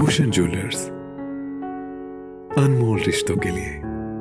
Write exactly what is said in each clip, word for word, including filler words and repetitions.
Bhushan jewellers, अनमोल रिश्तों के लिए।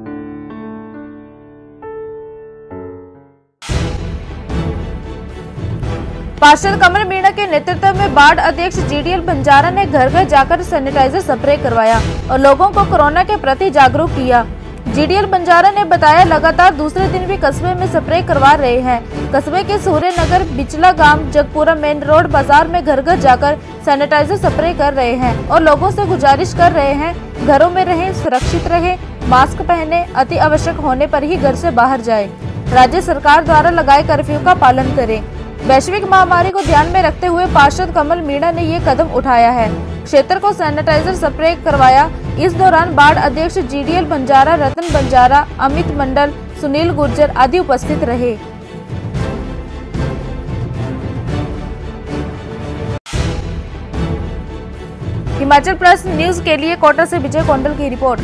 पार्षद कमल मीणा के नेतृत्व में वार्ड अध्यक्ष जीडीएल बंजारा ने घर घर जाकर सैनिटाइजर स्प्रे करवाया और लोगों को कोरोना के प्रति जागरूक किया। जीडीएल बंजारा ने बताया, लगातार दूसरे दिन भी कस्बे में स्प्रे करवा रहे हैं। कस्बे के सूर्य नगर, बिचला गांव, जगपुरा मेन रोड, बाजार में घर घर जाकर सैनिटाइजर स्प्रे कर रहे हैं और लोगों से गुजारिश कर रहे हैं, घरों में रहें, सुरक्षित रहें, मास्क पहने, अति आवश्यक होने पर ही घर से बाहर जाए। राज्य सरकार द्वारा लगाए कर्फ्यू का पालन करें। वैश्विक महामारी को ध्यान में रखते हुए पार्षद कमल मीणा ने ये कदम उठाया है। क्षेत्र को सैनिटाइजर स्प्रे करवाया। इस दौरान वार्ड अध्यक्ष जीडीएल बंजारा, रतन बंजारा, अमित मंडल, सुनील गुर्जर आदि उपस्थित रहे। हिमाचल प्लस न्यूज के लिए कोटा से विजय कौंडल की रिपोर्ट।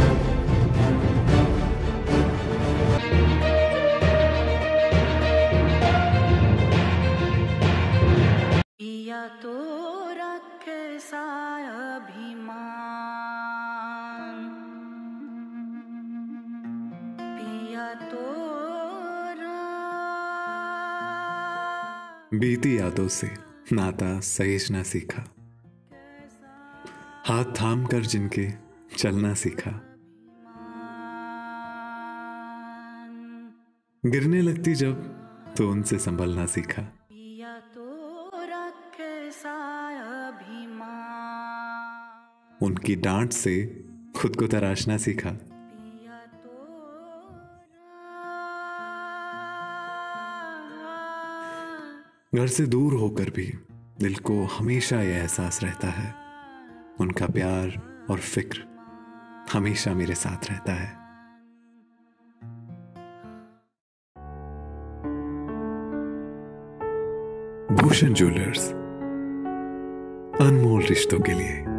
तो रखे सा अभिमान, पिया तो बीती यादों से नाता सहेजना सीखा, हाथ थाम कर जिनके चलना सीखा, गिरने लगती जब तो उनसे संभलना सीखा। उनकी डांट से खुद को तराशना सीखा। घर से दूर होकर भी दिल को हमेशा यह एहसास रहता है, उनका प्यार और फिक्र हमेशा मेरे साथ रहता है। भूषण ज्वेलर्स, अनमोल रिश्तों के लिए।